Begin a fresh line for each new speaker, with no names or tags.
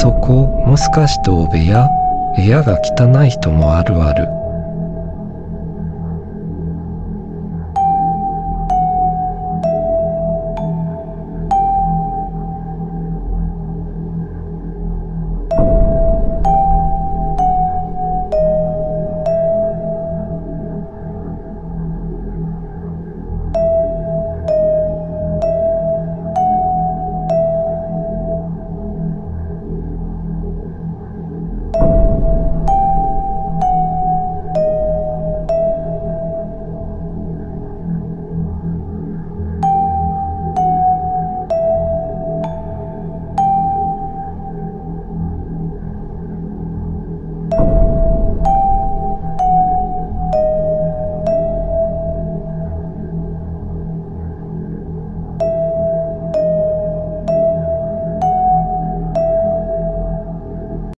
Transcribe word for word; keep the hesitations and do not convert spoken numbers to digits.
そこ、もしかしてお部屋？部屋が汚い人もあるある。